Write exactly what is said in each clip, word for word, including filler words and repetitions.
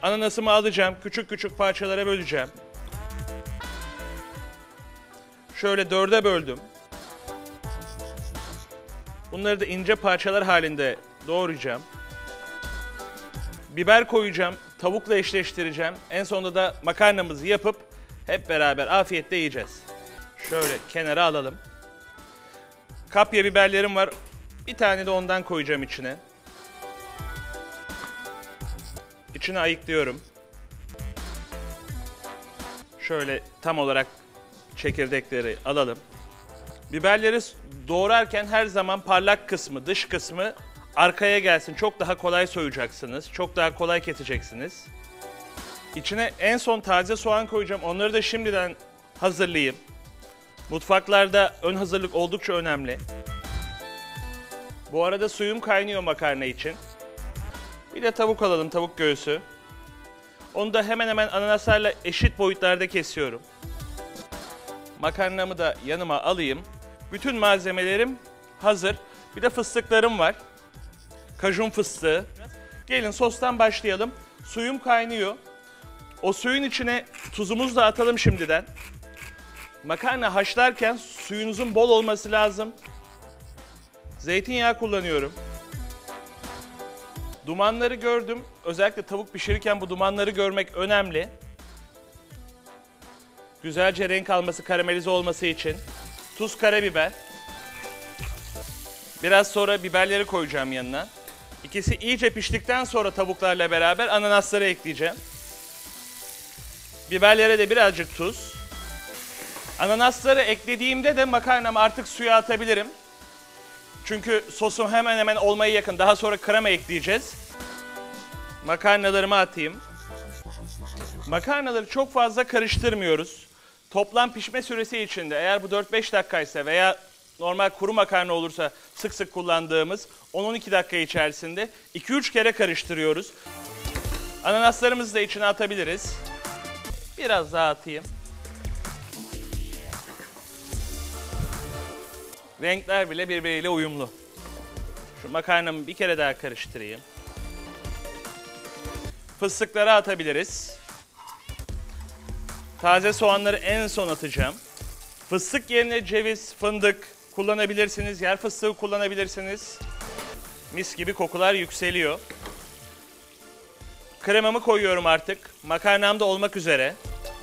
Ananasımı alacağım, küçük küçük parçalara böleceğim. Şöyle dörde böldüm. Bunları da ince parçalar halinde doğrayacağım. Biber koyacağım, tavukla eşleştireceğim. En sonunda da makarnamızı yapıp hep beraber afiyetle yiyeceğiz. Şöyle kenara alalım. Kapya biberlerim var. Bir tane de ondan koyacağım içine. İçine ayıklıyorum. Şöyle tam olarak çekirdekleri alalım. Biberleri doğrarken her zaman parlak kısmı, dış kısmı arkaya gelsin. Çok daha kolay soyacaksınız. Çok daha kolay keseceksiniz. İçine en son taze soğan koyacağım. Onları da şimdiden hazırlayayım. Mutfaklarda ön hazırlık oldukça önemli. Bu arada suyum kaynıyor makarna için. Bir de tavuk alalım, tavuk göğsü. Onu da hemen hemen ananaslarla eşit boyutlarda kesiyorum. Makarnamı da yanıma alayım. Bütün malzemelerim hazır. Bir de fıstıklarım var. Kajun fıstığı. Gelin sostan başlayalım. Suyum kaynıyor. O suyun içine tuzumuzu da atalım şimdiden. Makarna haşlarken suyunuzun bol olması lazım. Zeytinyağı kullanıyorum. Dumanları gördüm. Özellikle tavuk pişirirken bu dumanları görmek önemli. Güzelce renk alması, karamelize olması için. Tuz, karabiber. Biraz sonra biberleri koyacağım yanına. İkisi iyice piştikten sonra tavuklarla beraber ananasları ekleyeceğim. Biberlere de birazcık tuz. Ananasları eklediğimde de makarnamı artık suya atabilirim. Çünkü sosum hemen hemen olmaya yakın. Daha sonra krema ekleyeceğiz. Makarnalarımı atayım. Makarnaları çok fazla karıştırmıyoruz. Toplam pişme süresi içinde eğer bu dört beş dakikaysa veya normal kuru makarna olursa sık sık kullandığımız on on iki dakika içerisinde iki üç kere karıştırıyoruz. Ananaslarımızı da içine atabiliriz. Biraz daha atayım. Renkler bile birbiriyle uyumlu. Şu makarnamı bir kere daha karıştırayım. Fıstıkları atabiliriz. Taze soğanları en son atacağım. Fıstık yerine ceviz, fındık kullanabilirsiniz. Yer fıstığı kullanabilirsiniz. Mis gibi kokular yükseliyor. Kremamı koyuyorum artık. Makarnam da olmak üzere.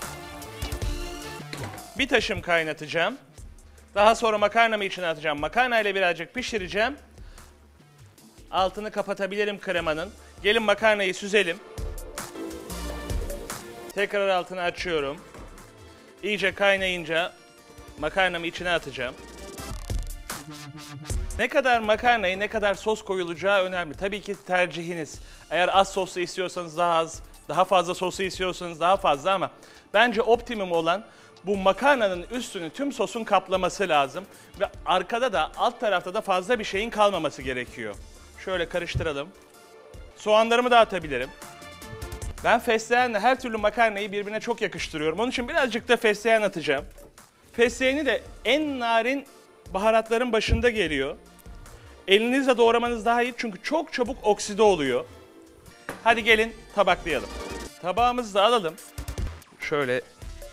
Bir taşım kaynatacağım. Daha sonra makarnamı içine atacağım. Makarna ile birazcık pişireceğim. Altını kapatabilirim kremanın. Gelin makarnayı süzelim. Tekrar altını açıyorum. İyice kaynayınca makarnamı içine atacağım. Ne kadar makarnayı, ne kadar sos koyulacağı önemli. Tabii ki tercihiniz. Eğer az soslu istiyorsanız daha az, daha fazla soslu istiyorsanız daha fazla ama bence optimum olan bu makarnanın üstünü tüm sosun kaplaması lazım. Ve arkada da alt tarafta da fazla bir şeyin kalmaması gerekiyor. Şöyle karıştıralım. Soğanlarımı da atabilirim. Ben fesleğenle her türlü makarnayı birbirine çok yakıştırıyorum. Onun için birazcık da fesleğen atacağım. Fesleğeni de en narin baharatların başında geliyor. Elinizle doğramanız daha iyi çünkü çok çabuk okside oluyor. Hadi gelin tabaklayalım. Tabağımızı da alalım. Şöyle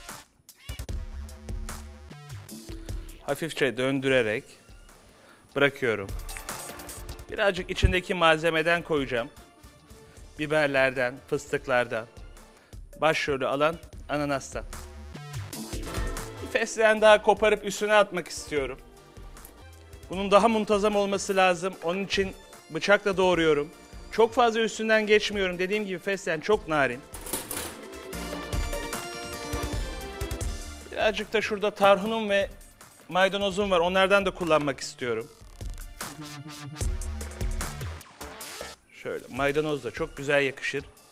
hafifçe döndürerek bırakıyorum. Birazcık içindeki malzemeden koyacağım. Biberlerden, fıstıklardan, başrolü alan ananastan. Bir fesleğen daha koparıp üstüne atmak istiyorum. Bunun daha muntazam olması lazım. Onun için bıçakla doğruyorum. Çok fazla üstünden geçmiyorum. Dediğim gibi fesleğen çok narin. Birazcık da şurada tarhunum ve maydanozum var. Onlardan da kullanmak istiyorum. Şöyle maydanoz da çok güzel yakışır.